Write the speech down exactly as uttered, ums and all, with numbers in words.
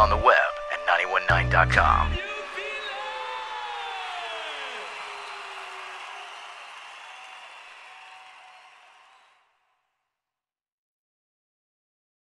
on the web at nine one nine dot com.